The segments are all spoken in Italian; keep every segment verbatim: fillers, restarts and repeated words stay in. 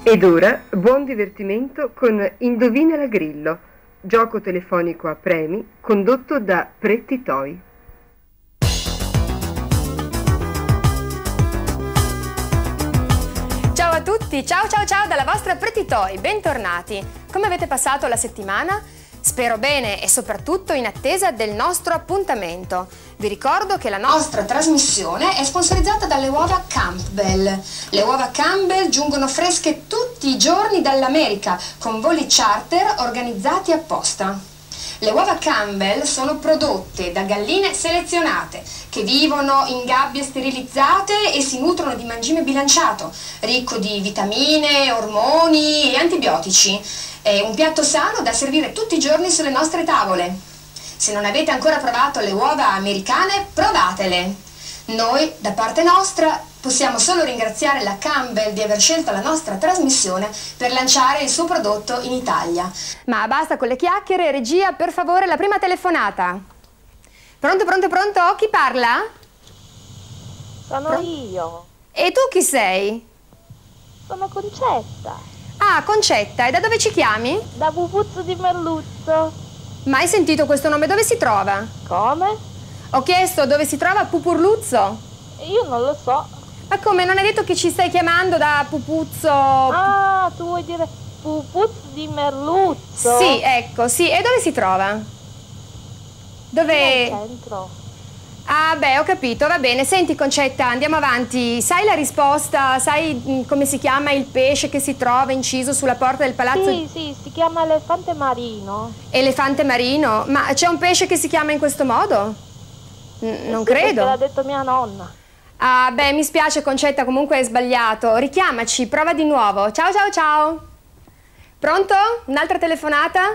Ed ora buon divertimento con Indovina la Grillo, gioco telefonico a premi condotto da Pretty Toy. Ciao a tutti, ciao ciao ciao dalla vostra Pretty Toy, bentornati. Come avete passato la settimana? Spero bene e soprattutto in attesa del nostro appuntamento. Vi ricordo che la nostra trasmissione è sponsorizzata dalle uova Campbell. Le uova Campbell giungono fresche tutti i giorni dall'America con voli charter organizzati apposta. Le uova Campbell sono prodotte da galline selezionate che vivono in gabbie sterilizzate e si nutrono di mangime bilanciato, ricco di vitamine, ormoni e antibiotici. È un piatto sano da servire tutti i giorni sulle nostre tavole. Se non avete ancora provato le uova americane, provatele. Noi, da parte nostra, possiamo solo ringraziare la Campbell di aver scelto la nostra trasmissione per lanciare il suo prodotto in Italia. Ma basta con le chiacchiere, regia, per favore, la prima telefonata. Pronto, pronto, pronto? Chi parla? Sono Pro io. E tu chi sei? Sono Concetta. Ah, Concetta, e da dove ci chiami? Da Pupuzzo di Merluzzo. Mai sentito questo nome? Dove si trova? Come? Ho chiesto dove si trova Pupurluzzo. Io non lo so. Ma come? Non hai detto che ci stai chiamando da Pupuzzo? Ah, tu vuoi dire Pupuzzo di Merluzzo? Sì, ecco, sì. E dove si trova? Dove? Nel centro. Ah, beh, ho capito, va bene. Senti, Concetta, andiamo avanti. Sai la risposta? Sai come si chiama il pesce che si trova inciso sulla porta del palazzo? Sì, sì, si chiama elefante marino. Elefante marino? Ma c'è un pesce che si chiama in questo modo? N non sì, credo. l'ha detto mia nonna. Ah, beh, mi spiace, Concetta, comunque hai sbagliato. Richiamaci, prova di nuovo. Ciao, ciao, ciao. Pronto? Un'altra telefonata?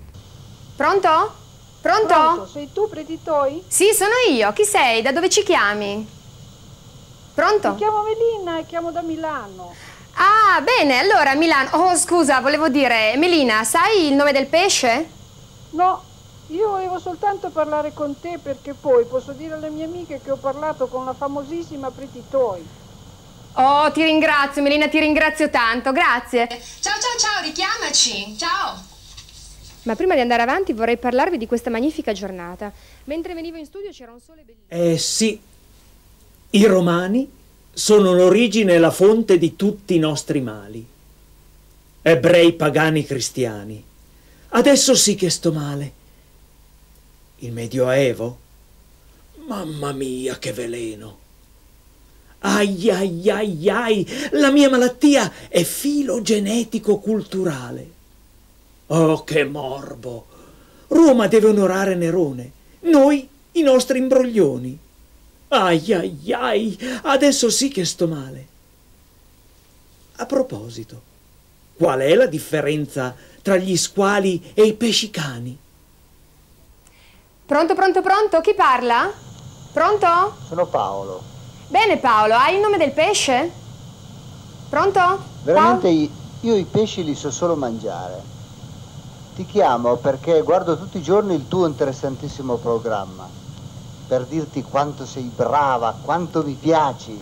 Pronto? Pronto? Pronto? Sei tu, Pretty Toy? Sì, sono io. Chi sei? Da dove ci chiami? Pronto? Mi chiamo Melina e chiamo da Milano. Ah, bene, allora Milano. Oh, scusa, volevo dire, Melina, sai il nome del pesce? No, io volevo soltanto parlare con te perché poi posso dire alle mie amiche che ho parlato con la famosissima Pretty Toy. Oh, ti ringrazio, Melina, ti ringrazio tanto, grazie. Ciao, ciao, ciao, richiamaci. Ciao. Ma prima di andare avanti vorrei parlarvi di questa magnifica giornata. Mentre venivo in studio c'era un sole bellissimo. Eh sì, i romani sono l'origine e la fonte di tutti i nostri mali. Ebrei, pagani, cristiani. Adesso sì che sto male. Il Medioevo? Mamma mia, che veleno! Ai ai ai ai, la mia malattia è filogenetico culturale. Oh, che morbo! Roma deve onorare Nerone, noi i nostri imbroglioni. Ai ai ai, adesso sì che sto male. A proposito, qual è la differenza tra gli squali e i pesci cani? Pronto, pronto, pronto? Chi parla? Pronto? Sono Paolo. Bene, Paolo, hai il nome del pesce? Pronto? Veramente io, io i pesci li so solo mangiare. Ti chiamo perché guardo tutti i giorni il tuo interessantissimo programma, per dirti quanto sei brava, quanto mi piaci.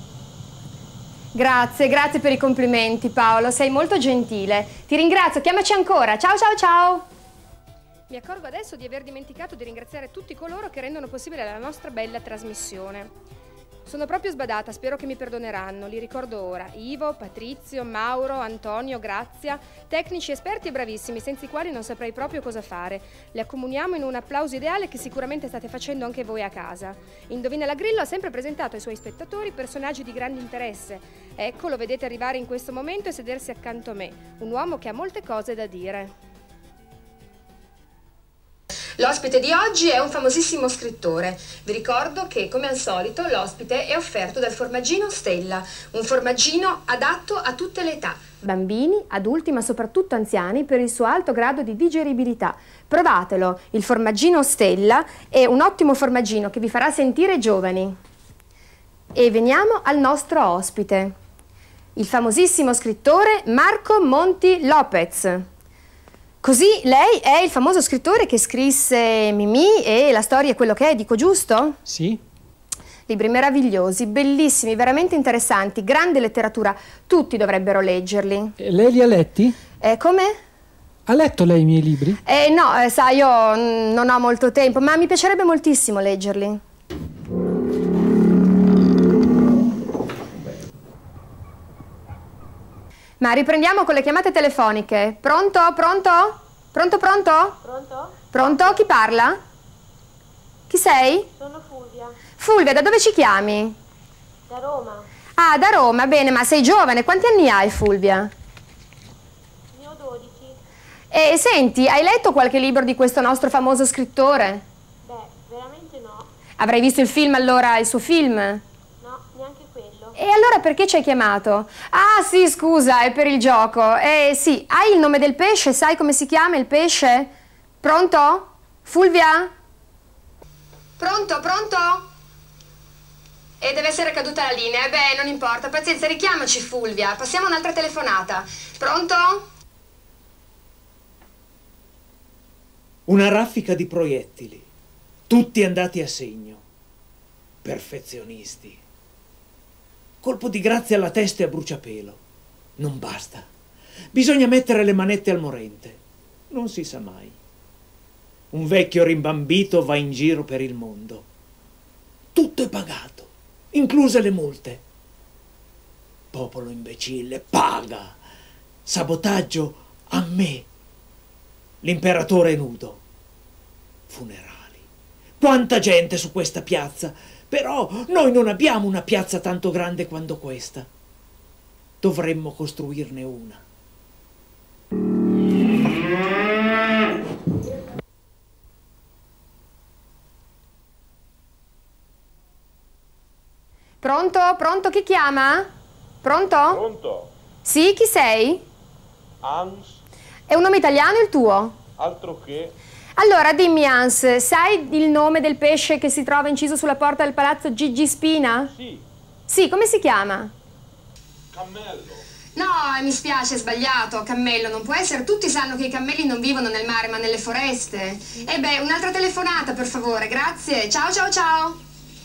Grazie, grazie per i complimenti, Paolo, sei molto gentile. Ti ringrazio, chiamaci ancora. Ciao, ciao, ciao. Mi accorgo adesso di aver dimenticato di ringraziare tutti coloro che rendono possibile la nostra bella trasmissione. Sono proprio sbadata, spero che mi perdoneranno. Li ricordo ora: Ivo, Patrizio, Mauro, Antonio, Grazia, tecnici esperti e bravissimi, senza i quali non saprei proprio cosa fare. Li accomuniamo in un applauso ideale che sicuramente state facendo anche voi a casa. Indovina la Grillo ha sempre presentato ai suoi spettatori personaggi di grande interesse. Ecco, lo vedete arrivare in questo momento e sedersi accanto a me, un uomo che ha molte cose da dire. L'ospite di oggi è un famosissimo scrittore. Vi ricordo che, come al solito, l'ospite è offerto dal formaggino Stella, un formaggino adatto a tutte le età. Bambini, adulti, ma soprattutto anziani, per il suo alto grado di digeribilità. Provatelo, il formaggino Stella è un ottimo formaggino che vi farà sentire giovani. E veniamo al nostro ospite, il famosissimo scrittore Marco Monti Lopez. Così lei è il famoso scrittore che scrisse Mimì e La storia è quello che è, dico giusto? Sì. Libri meravigliosi, bellissimi, veramente interessanti, grande letteratura, tutti dovrebbero leggerli. E lei li ha letti? Eh, come? Ha letto lei i miei libri? Eh no, eh, sai, io mm, non ho molto tempo, ma mi piacerebbe moltissimo leggerli. Ma riprendiamo con le chiamate telefoniche. Pronto? Pronto? Pronto, pronto? Pronto? Pronto? Chi parla? Chi sei? Sono Fulvia, Fulvia, da dove ci chiami? da Roma. Ah, da Roma, bene, ma sei giovane. Quanti anni hai, Fulvia? Ne ho dodici. E senti, hai letto qualche libro di questo nostro famoso scrittore? Beh, veramente no. Avrai visto il film allora, il suo film? No, neanche quello. E allora perché ci hai chiamato? Ah sì, scusa, è per il gioco. Eh sì, hai il nome del pesce? Sai come si chiama il pesce? Pronto? Fulvia? Pronto, pronto? E deve essere caduta la linea. Beh, non importa, pazienza, richiamaci Fulvia. Passiamo a un'altra telefonata. Pronto? Una raffica di proiettili, tutti andati a segno. Perfezionisti. Colpo di grazia alla testa e a bruciapelo. Non basta. Bisogna mettere le manette al morente. Non si sa mai. Un vecchio rimbambito va in giro per il mondo. Tutto è pagato, incluse le multe. Popolo imbecille, paga. Sabotaggio a me. L'imperatore nudo. Funerali. Quanta gente su questa piazza. Però noi non abbiamo una piazza tanto grande quanto questa. Dovremmo costruirne una. Pronto? Pronto? Chi chiama? Pronto? Pronto? Sì, chi sei? Hans? È un nome italiano il tuo? Altro che? Allora, dimmi Hans, sai il nome del pesce che si trova inciso sulla porta del palazzo Gigi Spina? Sì. Sì, come si chiama? Cammello. No, mi spiace, è sbagliato, cammello non può essere. Tutti sanno che i cammelli non vivono nel mare ma nelle foreste. E beh, un'altra telefonata per favore, grazie. Ciao, ciao, ciao.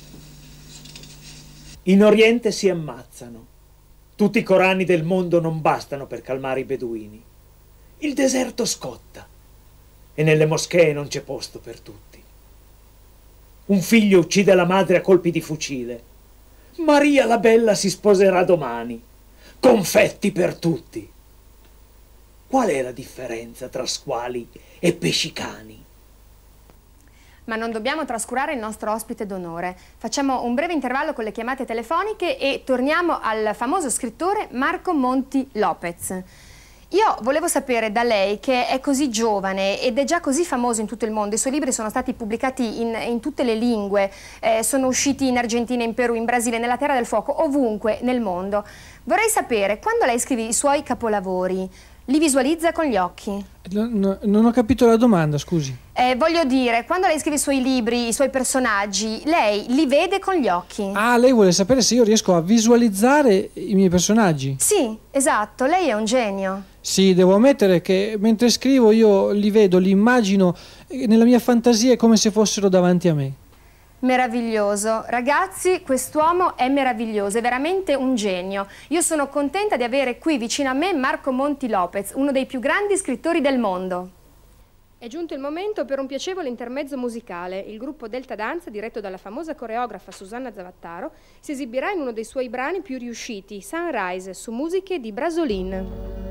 In Oriente si ammazzano. Tutti i Corani del mondo non bastano per calmare i beduini. Il deserto scotta e nelle moschee non c'è posto per tutti. Un figlio uccide la madre a colpi di fucile. Maria la Bella si sposerà domani. Confetti per tutti. Qual è la differenza tra squali e pescicani? Ma non dobbiamo trascurare il nostro ospite d'onore. Facciamo un breve intervallo con le chiamate telefoniche e torniamo al famoso scrittore Marco Monti Lopez. Io volevo sapere da lei, che è così giovane ed è già così famoso in tutto il mondo, i suoi libri sono stati pubblicati in, in tutte le lingue, eh, sono usciti in Argentina, in Perù, in Brasile, nella Terra del Fuoco, ovunque nel mondo. Vorrei sapere, quando lei scrive i suoi capolavori, li visualizza con gli occhi? No, no, non ho capito la domanda, scusi. Eh, voglio dire, quando lei scrive i suoi libri, i suoi personaggi, lei li vede con gli occhi? Ah, lei vuole sapere se io riesco a visualizzare i miei personaggi? Sì, esatto, lei è un genio. Sì, devo ammettere che mentre scrivo io li vedo, li immagino nella mia fantasia, è come se fossero davanti a me. Meraviglioso. Ragazzi, quest'uomo è meraviglioso, è veramente un genio. Io sono contenta di avere qui vicino a me Marco Monti Lopez, uno dei più grandi scrittori del mondo. È giunto il momento per un piacevole intermezzo musicale. Il gruppo Delta Danza, diretto dalla famosa coreografa Susanna Zavattaro, si esibirà in uno dei suoi brani più riusciti, Sunrise, su musiche di Brasolin.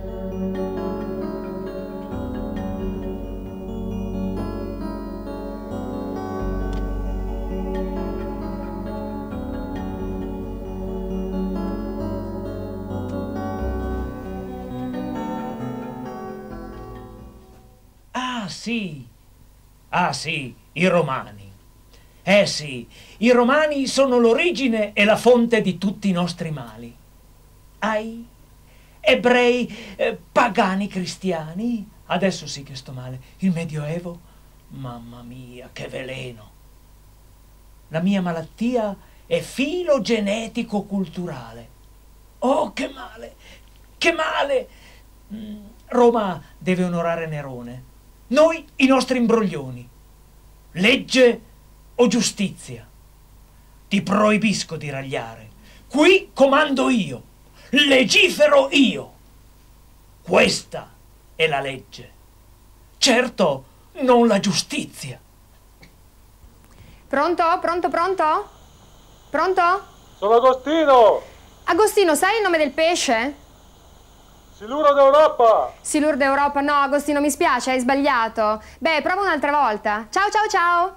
Ah sì, ah sì, i romani. Eh sì, i romani sono l'origine e la fonte di tutti i nostri mali. Ai, ebrei, eh, pagani, cristiani. Adesso sì che sto male. Il Medioevo, mamma mia, che veleno. La mia malattia è filogenetico-culturale. Oh, che male, che male. Roma deve onorare Nerone. Noi i nostri imbroglioni. Legge o giustizia? Ti proibisco di ragliare. Qui comando io. Legifero io. Questa è la legge. Certo, non la giustizia. Pronto? Pronto, pronto? Pronto? Sono Agostino! Agostino, sai il nome del pesce? Siluro d'Europa! Siluro d'Europa? No, Agostino, mi spiace, hai sbagliato. Beh, prova un'altra volta. Ciao, ciao, ciao!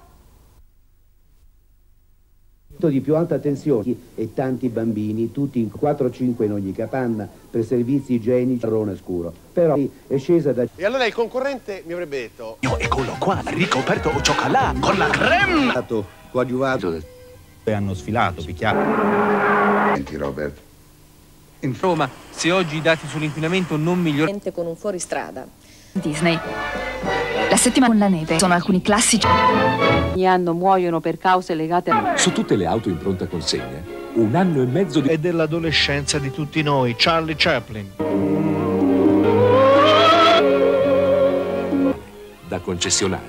Di più alta tensione e tanti bambini, tutti in quattro cinque in ogni capanna, per servizi igienici marrone scuro. Però è scesa da... E allora il concorrente mi avrebbe detto... Io eccolo qua, ricoperto cioccolato con la creme! Stato coadiuvato e hanno sfilato, picchiato. Senti Robert, in Roma, se oggi i dati sull'inquinamento non migliorano... con un fuoristrada. Disney. La settimana con la neve sono alcuni classici. Ogni anno muoiono per cause legate a... Su tutte le auto in pronta consegna, un anno e mezzo di... È dell'adolescenza di tutti noi, Charlie Chaplin. Da concessionario.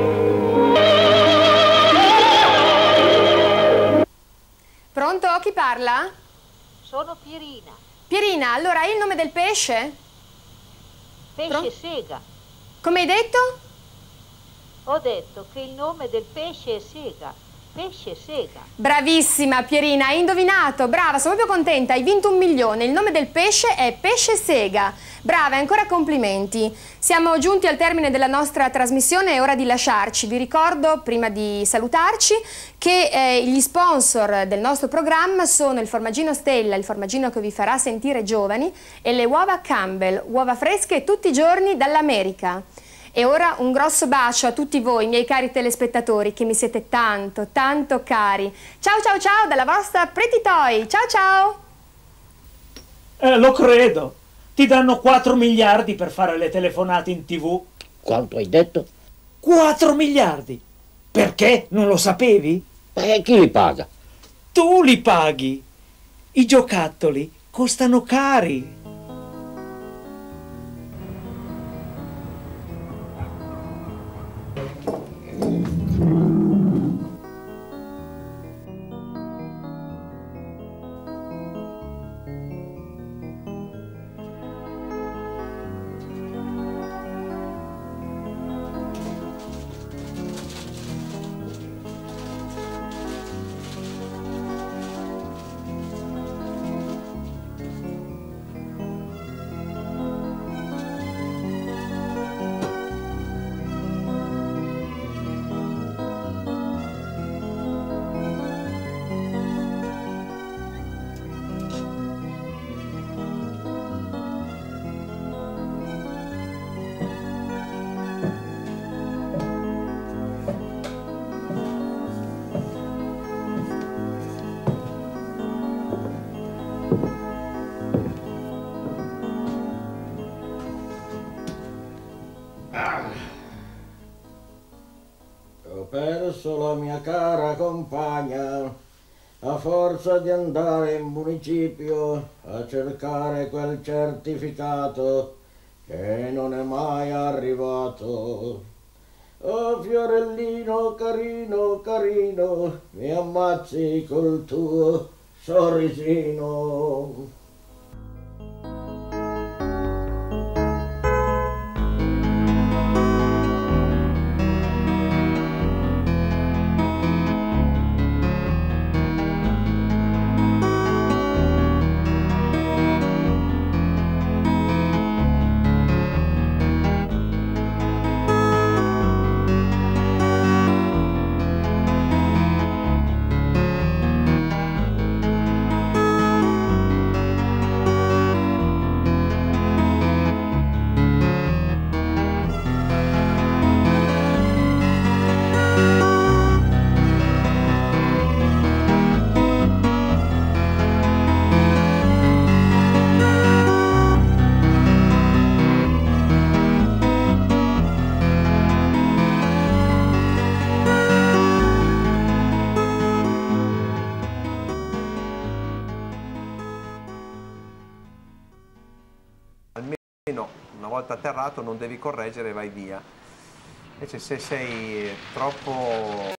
Pronto? Chi parla? Sono Pierina. Pierina, allora hai il nome del pesce? Pesce Pro? sega. Come hai detto? Ho detto che il nome del pesce è sega. Pesce sega. Bravissima Pierina, hai indovinato, brava, sono proprio contenta, hai vinto un milione, il nome del pesce è pesce sega. Brava, e ancora complimenti. Siamo giunti al termine della nostra trasmissione, è ora di lasciarci. Vi ricordo, prima di salutarci, che eh, gli sponsor del nostro programma sono il formaggino Stella, il formaggino che vi farà sentire giovani, e le uova Campbell, uova fresche tutti i giorni dall'America. E ora un grosso bacio a tutti voi, miei cari telespettatori, che mi siete tanto, tanto cari. Ciao ciao ciao dalla vostra Pretty Toy. Ciao ciao! Eh, lo credo. Ti danno quattro miliardi per fare le telefonate in tv. Quanto hai detto? quattro miliardi! Perché? Non lo sapevi? E chi li paga? Tu li paghi. I giocattoli costano cari. Ho perso la mia cara compagna a forza di andare in municipio a cercare quel certificato che non è mai arrivato. Oh fiorellino carino, carino, mi ammazzi col tuo sorrisino. Una volta atterrato non devi correggere e vai via. Invece se sei troppo